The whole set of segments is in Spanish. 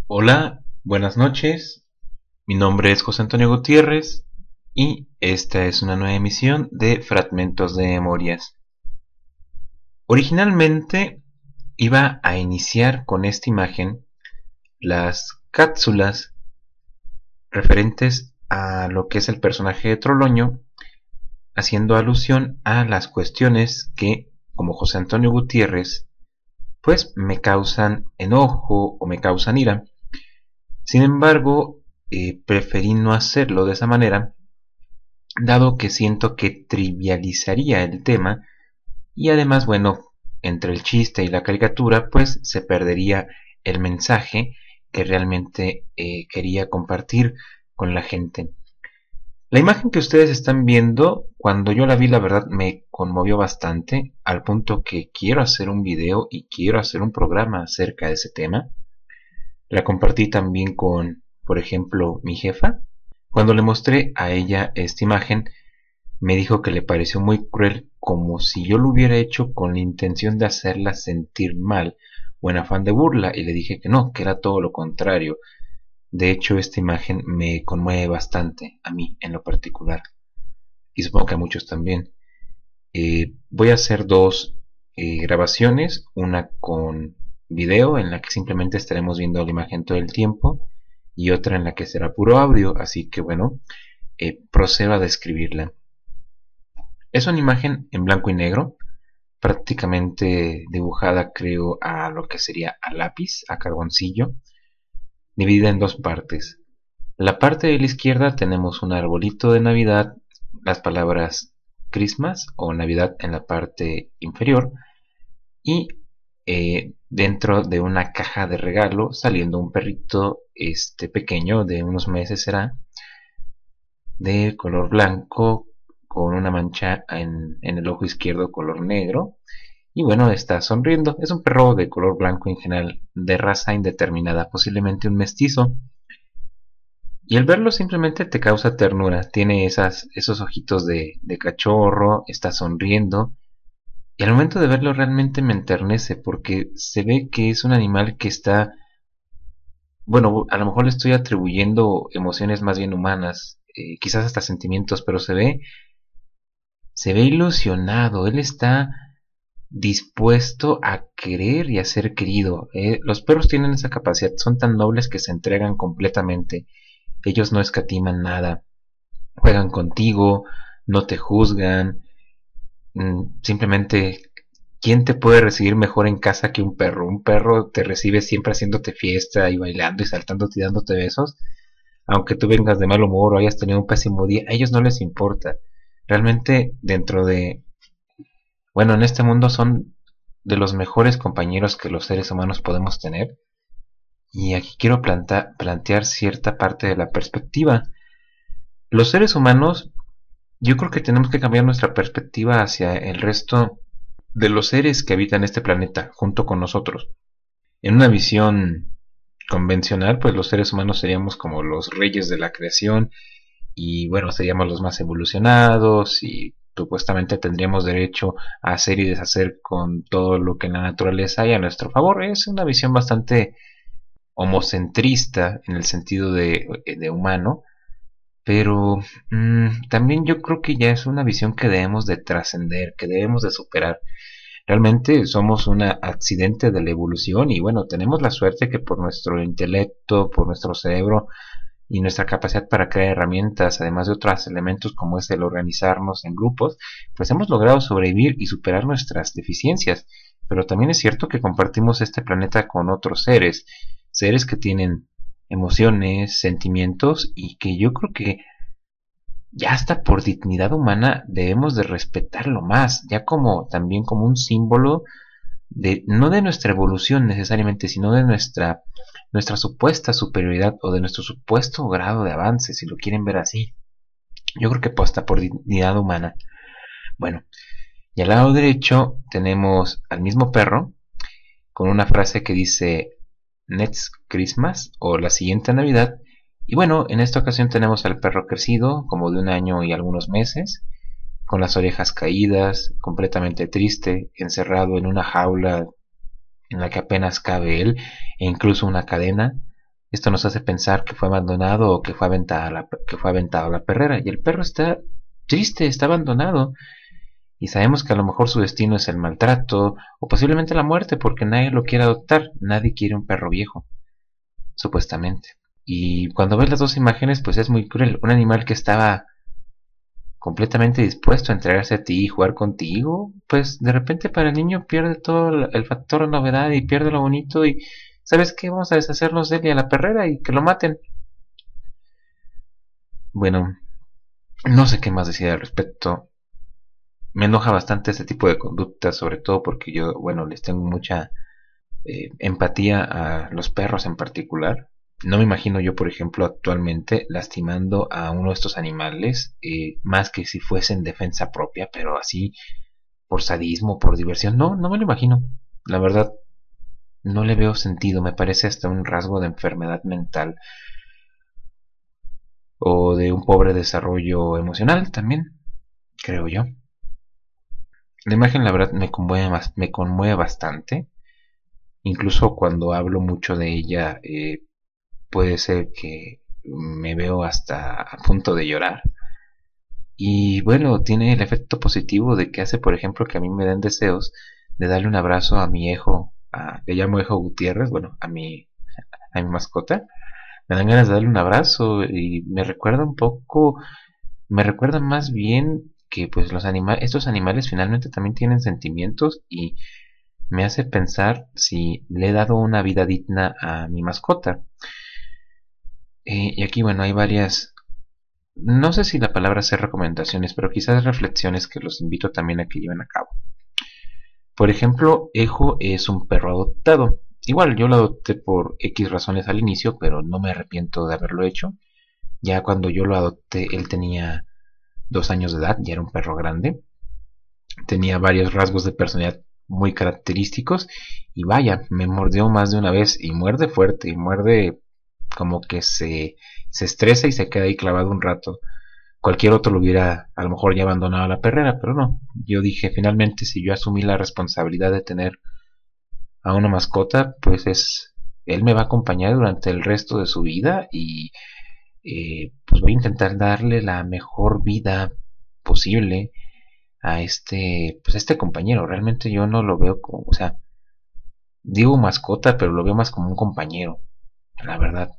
Hola, buenas noches. Mi nombre es José Antonio Gutiérrez y esta es una nueva emisión de Fragmentos de Memorias. Originalmente iba a iniciar con esta imagen las cápsulas referentes a lo que es el personaje de Troloño, haciendo alusión a las cuestiones que, como José Antonio Gutiérrez, pues me causan enojo o me causan ira. Sin embargo, preferí no hacerlo de esa manera, dado que siento que trivializaría el tema y además, bueno, entre el chiste y la caricatura, pues se perdería el mensaje que realmente quería compartir con la gente. La imagen que ustedes están viendo, cuando yo la vi, la verdad me conmovió bastante, al punto que quiero hacer un video y quiero hacer un programa acerca de ese tema. La compartí también con, por ejemplo, mi jefa. Cuando le mostré a ella esta imagen, me dijo que le pareció muy cruel, como si yo lo hubiera hecho con la intención de hacerla sentir mal o en afán de burla, y le dije que no, que era todo lo contrario. De hecho, esta imagen me conmueve bastante, a mí en lo particular, y supongo que a muchos también. Voy a hacer dos grabaciones, una con video en la que simplemente estaremos viendo la imagen todo el tiempo y otra en la que será puro audio, así que bueno, procedo a describirla. Es una imagen en blanco y negro, prácticamente dibujada creo a lo que sería a lápiz, a carboncillo, dividida en dos partes. La parte de la izquierda tenemos un arbolito de Navidad, las palabras Christmas o Navidad en la parte inferior y dentro de una caja de regalo saliendo un perrito pequeño de unos meses será, de color blanco con una mancha en el ojo izquierdo color negro y bueno, está sonriendo. Es un perro de color blanco en general, de raza indeterminada, posiblemente un mestizo. Y al verlo simplemente te causa ternura. Tiene esos ojitos de cachorro, está sonriendo. Y al momento de verlo realmente me enternece porque se ve que es un animal que está, bueno, a lo mejor le estoy atribuyendo emociones más bien humanas, quizás hasta sentimientos, pero se ve ilusionado. Él está dispuesto a querer y a ser querido. Los perros tienen esa capacidad, son tan nobles que se entregan completamente. Ellos no escatiman nada. Juegan contigo, no te juzgan. Simplemente, ¿quién te puede recibir mejor en casa que un perro? Un perro te recibe siempre haciéndote fiesta y bailando y saltándote y dándote besos. Aunque tú vengas de mal humor o hayas tenido un pésimo día, a ellos no les importa. Realmente, bueno, en este mundo son de los mejores compañeros que los seres humanos podemos tener. Y aquí quiero plantear cierta parte de la perspectiva. Los seres humanos, yo creo que tenemos que cambiar nuestra perspectiva hacia el resto de los seres que habitan este planeta junto con nosotros. En una visión convencional, pues los seres humanos seríamos como los reyes de la creación y bueno, seríamos los más evolucionados y supuestamente tendríamos derecho a hacer y deshacer con todo lo que en la naturaleza hay a nuestro favor. Es una visión bastante homocentrista en el sentido de humano, pero también yo creo que ya es una visión que debemos de trascender, que debemos de superar. Realmente somos un accidente de la evolución y bueno, tenemos la suerte que por nuestro intelecto, por nuestro cerebro y nuestra capacidad para crear herramientas, además de otros elementos como es el organizarnos en grupos, pues hemos logrado sobrevivir y superar nuestras deficiencias. Pero también es cierto que compartimos este planeta con otros seres, seres que tienen emociones, sentimientos y que yo creo que ya hasta por dignidad humana debemos de respetarlo más, ya como también como un símbolo de no de nuestra evolución necesariamente, sino de nuestra supuesta superioridad o de nuestro supuesto grado de avance, si lo quieren ver así. Yo creo que pues, hasta por dignidad humana. Bueno, y al lado derecho tenemos al mismo perro con una frase que dice Next Christmas o la siguiente Navidad. Y bueno, en esta ocasión tenemos al perro crecido, como de un año y algunos meses, con las orejas caídas, completamente triste, encerrado en una jaula en la que apenas cabe él, e incluso una cadena. Esto nos hace pensar que fue abandonado o que fue aventado a la perrera. Y el perro está triste, está abandonado. Y sabemos que a lo mejor su destino es el maltrato o posiblemente la muerte porque nadie lo quiere adoptar. Nadie quiere un perro viejo, supuestamente. Y cuando ves las dos imágenes, pues es muy cruel. Un animal que estaba completamente dispuesto a entregarse a ti y jugar contigo, pues de repente para el niño pierde todo el factor de novedad y pierde lo bonito y ¿sabes qué? Vamos a deshacernos de él y a la perrera y que lo maten. Bueno, no sé qué más decir al respecto. Me enoja bastante este tipo de conductas, sobre todo porque yo, bueno, les tengo mucha empatía a los perros en particular. No me imagino yo, por ejemplo, actualmente lastimando a uno de estos animales, más que si fuese en defensa propia, pero así por sadismo, por diversión. No, no me lo imagino. La verdad, no le veo sentido. Me parece hasta un rasgo de enfermedad mental o de un pobre desarrollo emocional también, creo yo. La imagen, la verdad, me conmueve bastante. Incluso cuando hablo mucho de ella, puede ser que me veo hasta a punto de llorar. Y bueno, tiene el efecto positivo de que hace, por ejemplo, que a mí me den deseos de darle un abrazo a mi hijo, le llamo hijo Gutiérrez, bueno, a mi mascota. Me dan ganas de darle un abrazo y me recuerda un poco, me recuerda más bien que pues estos animales finalmente también tienen sentimientos y me hace pensar si le he dado una vida digna a mi mascota. Y aquí, bueno, hay varias, no sé si la palabra sea recomendaciones, pero quizás reflexiones que los invito también a que lleven a cabo. Por ejemplo, Ejo es un perro adoptado. Igual yo lo adopté por X razones al inicio, pero no me arrepiento de haberlo hecho. Ya cuando yo lo adopté, él tenía 2 años de edad, ya era un perro grande. Tenía varios rasgos de personalidad muy característicos y vaya, me mordió más de una vez y muerde fuerte y muerde como que se estresa y se queda ahí clavado un rato. Cualquier otro lo hubiera a lo mejor ya abandonado a la perrera, pero no. Yo dije, finalmente, si yo asumí la responsabilidad de tener a una mascota, pues él me va a acompañar durante el resto de su vida y pues voy a intentar darle la mejor vida posible a pues a este compañero. Realmente yo no lo veo como, o sea, digo mascota, pero lo veo más como un compañero. La verdad,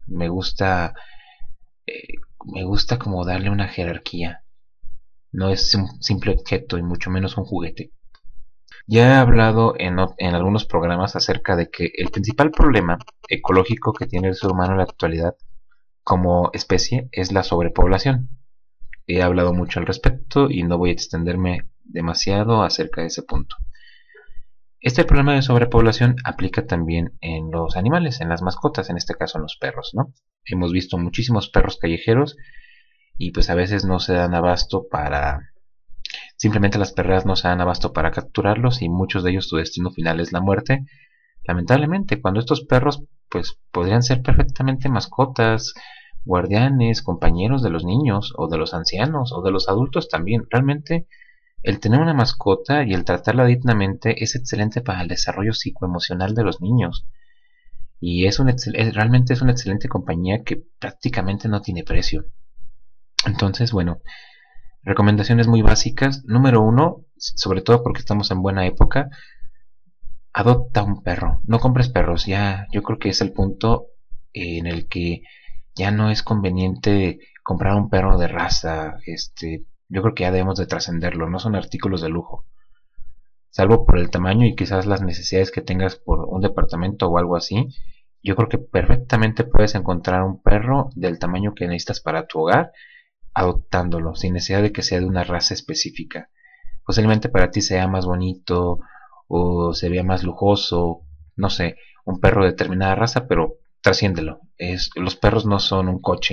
eh, me gusta como darle una jerarquía. No es un simple objeto y mucho menos un juguete. Ya he hablado en algunos programas acerca de que el principal problema ecológico que tiene el ser humano en la actualidad como especie es la sobrepoblación. He hablado mucho al respecto y no voy a extenderme demasiado acerca de ese punto. Este problema de sobrepoblación aplica también en los animales, en las mascotas, en este caso en los perros, ¿no? Hemos visto muchísimos perros callejeros y pues a veces no se dan abasto para... Simplemente las perreras no se dan abasto para capturarlos y muchos de ellos su destino final es la muerte. Lamentablemente, cuando estos perros pues podrían ser perfectamente mascotas, guardianes, compañeros de los niños o de los ancianos o de los adultos también. Realmente el tener una mascota y el tratarla dignamente es excelente para el desarrollo psicoemocional de los niños. Y realmente es una excelente compañía que prácticamente no tiene precio. Entonces, bueno, recomendaciones muy básicas. Número uno, sobre todo porque estamos en buena época, adopta un perro. No compres perros. Ya, yo creo que es el punto en el que ya no es conveniente comprar un perro de raza. Yo creo que ya debemos de trascenderlo. No son artículos de lujo. Salvo por el tamaño y quizás las necesidades que tengas por un departamento o algo así. Yo creo que perfectamente puedes encontrar un perro del tamaño que necesitas para tu hogar adoptándolo, sin necesidad de que sea de una raza específica. Posiblemente para ti sea más bonito o se vea más lujoso, no sé, un perro de determinada raza, pero trasciéndelo. Los perros no son un coche,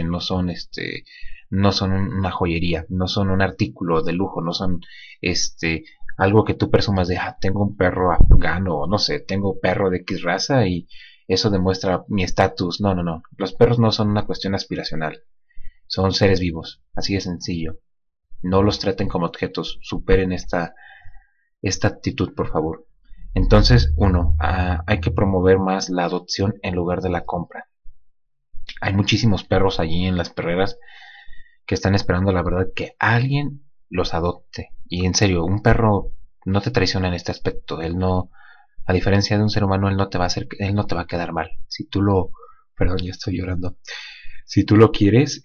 no son una joyería, no son un artículo de lujo, no son algo que tú presumas de, tengo un perro afgano, o no sé, tengo perro de X raza y eso demuestra mi estatus. No, no, no. Los perros no son una cuestión aspiracional. Son seres vivos, así de sencillo. No los traten como objetos, superen esta actitud, por favor. Entonces, uno, hay que promover más la adopción en lugar de la compra. Hay muchísimos perros allí en las perreras que están esperando, la verdad, que alguien los adopte. Y en serio, un perro no te traiciona en este aspecto. Él no, a diferencia de un ser humano, él no te va a hacer, él no te va a quedar mal. Si tú lo, perdón, ya estoy llorando. Si tú lo quieres,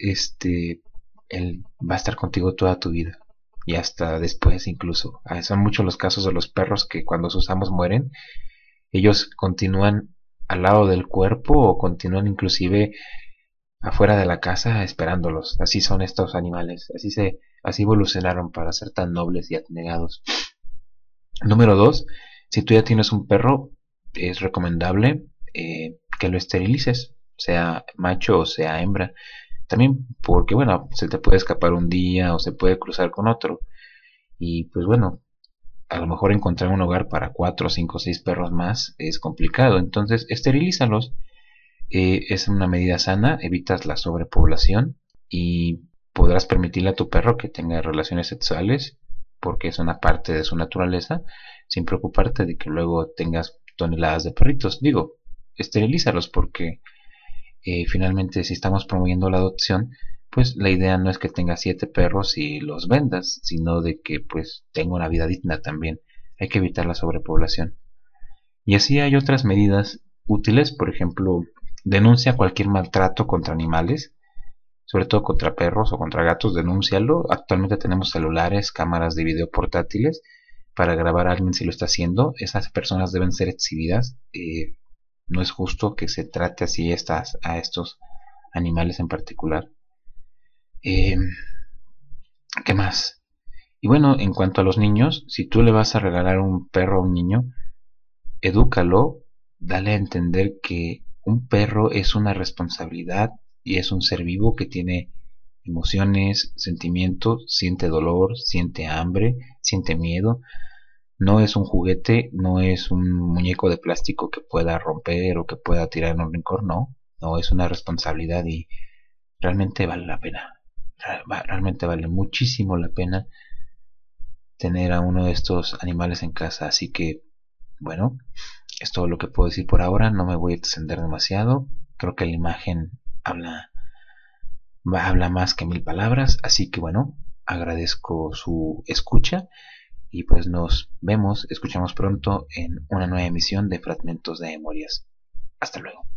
él va a estar contigo toda tu vida. Y hasta después incluso. Son muchos los casos de los perros que cuando sus amos mueren, ellos continúan al lado del cuerpo o continúan inclusive afuera de la casa esperándolos. Así son estos animales. Así evolucionaron para ser tan nobles y abnegados. Número 2, si tú ya tienes un perro, es recomendable que lo esterilices, sea macho o sea hembra. También porque, bueno, se te puede escapar un día o se puede cruzar con otro. Y pues bueno, a lo mejor encontrar un hogar para 4, 5, 6 perros más es complicado. Entonces, esterilízalos. Es una medida sana, evitas la sobrepoblación y podrás permitirle a tu perro que tenga relaciones sexuales porque es una parte de su naturaleza, sin preocuparte de que luego tengas toneladas de perritos. Digo, esterilízalos porque finalmente si estamos promoviendo la adopción, pues la idea no es que tengas 7 perros y los vendas, sino de que pues tenga una vida digna también. Hay que evitar la sobrepoblación. Y así hay otras medidas útiles, por ejemplo, denuncia cualquier maltrato contra animales, sobre todo contra perros o contra gatos, denúncialo. Actualmente tenemos celulares, cámaras de video portátiles para grabar a alguien si lo está haciendo. Esas personas deben ser exhibidas. No es justo que se trate así a estos animales en particular. Eh, ¿Qué más? Y bueno, en cuanto a los niños, si tú le vas a regalar un perro a un niño, edúcalo, dale a entender que un perro es una responsabilidad y es un ser vivo que tiene emociones, sentimientos, siente dolor, siente hambre, siente miedo. No es un juguete, no es un muñeco de plástico que pueda romper o que pueda tirar en un rincón, no. No, es una responsabilidad y realmente vale la pena. Realmente vale muchísimo la pena tener a uno de estos animales en casa. Así que, bueno, es todo lo que puedo decir por ahora. No me voy a extender demasiado. Creo que la imagen habla, habla más que 1000 palabras. Así que bueno, agradezco su escucha y pues nos vemos, escuchamos pronto en una nueva emisión de Fragmentos de Memorias. Hasta luego.